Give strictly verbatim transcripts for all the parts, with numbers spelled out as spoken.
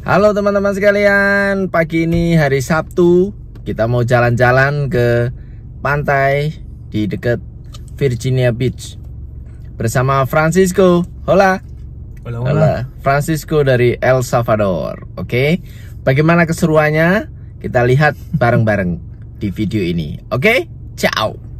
Halo teman-teman sekalian, pagi ini hari Sabtu kita mau jalan-jalan ke pantai di dekat Virginia Beach bersama Francisco. Hola. Hola, hola. Hola. Francisco dari El Salvador. Oke, bagaimana keseruannya? Kita lihat bareng-bareng di video ini. Oke, ciao.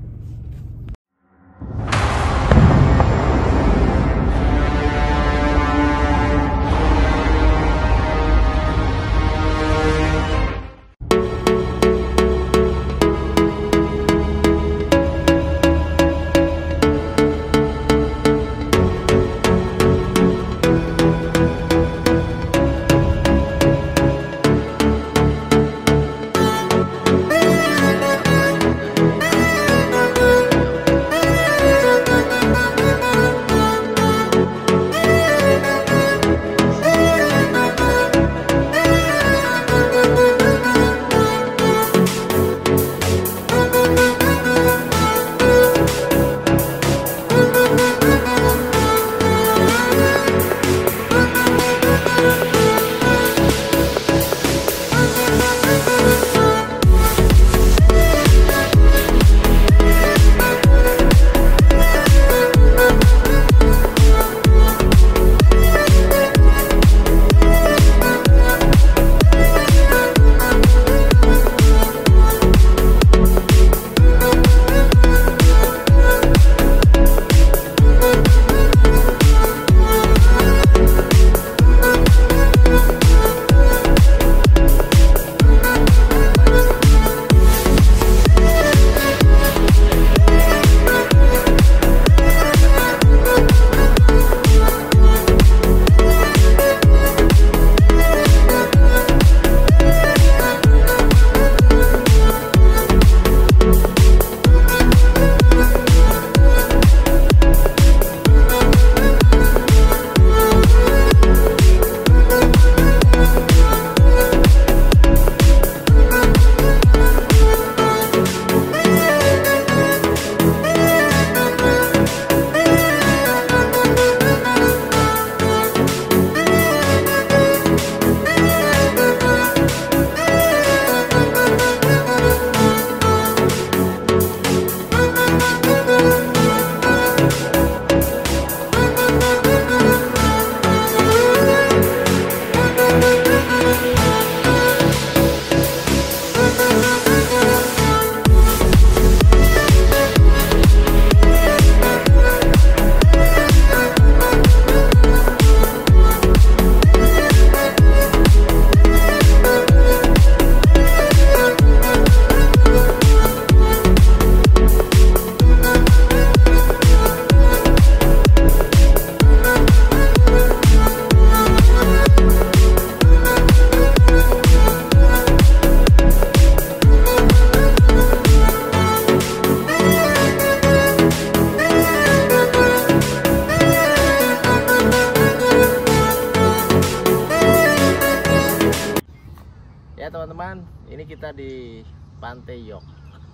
Ya teman-teman, ini kita di Pantai York,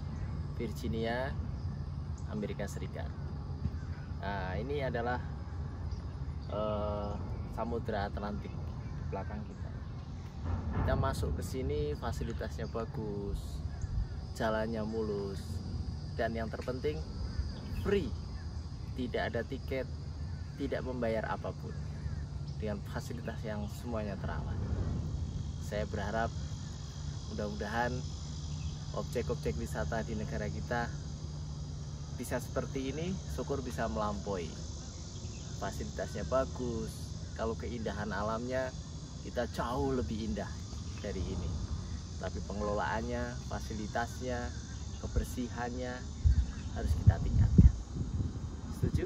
Virginia, Amerika Serikat. Nah, ini adalah uh, Samudra Atlantik di belakang kita. Kita masuk ke sini, fasilitasnya bagus, jalannya mulus, dan yang terpenting free, tidak ada tiket, tidak membayar apapun, dengan fasilitas yang semuanya terawat. Saya berharap mudah-mudahan objek-objek wisata di negara kita bisa seperti ini, syukur bisa melampaui. Fasilitasnya bagus, kalau keindahan alamnya kita jauh lebih indah dari ini. Tapi pengelolaannya, fasilitasnya, kebersihannya harus kita tingkatkan. Setuju?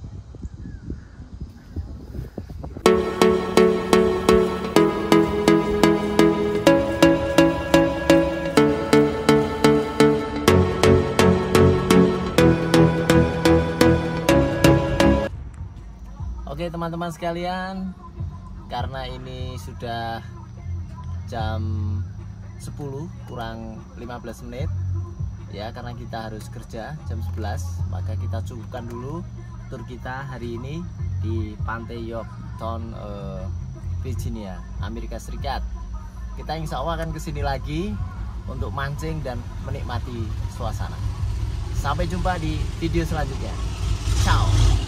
Oke teman-teman sekalian, karena ini sudah jam sepuluh kurang lima belas menit ya, karena kita harus kerja jam sebelas, maka kita cukupkan dulu tur kita hari ini di Pantai York Town uh, Virginia, Amerika Serikat. Kita insya Allah akan kesini lagi untuk mancing dan menikmati suasana. Sampai jumpa di video selanjutnya. Ciao.